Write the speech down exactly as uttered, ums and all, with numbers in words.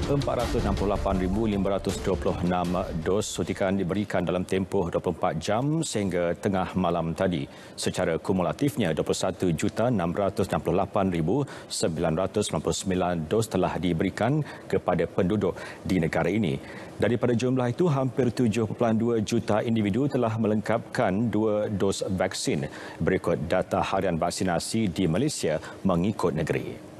empat ratus enam puluh lapan ribu lima ratus dua puluh enam dos suntikan diberikan dalam tempoh dua puluh empat jam sehingga tengah malam tadi. Secara kumulatifnya, dua puluh satu juta enam ratus enam puluh lapan ribu sembilan ratus sembilan puluh sembilan dos telah diberikan kepada penduduk di negara ini. Daripada jumlah itu, hampir tujuh perpuluhan dua juta individu telah melengkapkan dua dos vaksin. Berikut data harian vaksinasi di Malaysia mengikut negeri.